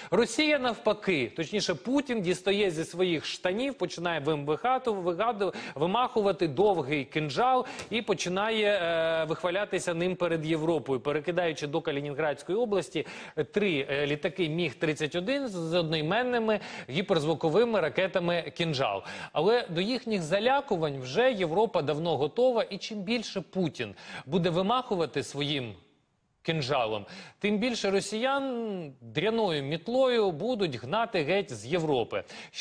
Росія навпаки, точніше Путін дістає зі своїх штанів, починає вимахувати довгий кинжал і починає вихвалятися ним перед Європою, перекидаючи до Калінінградської області 3 літаки Міг-31 з одноіменними гіперзвуковими ракетами «Кинжал». Але до їхніх залякувань вже Європа давно готова, і чим більше Путін буде вимахувати своїм кинжалом, тим більше росіян дряною мітлою будуть гнати геть з Європи.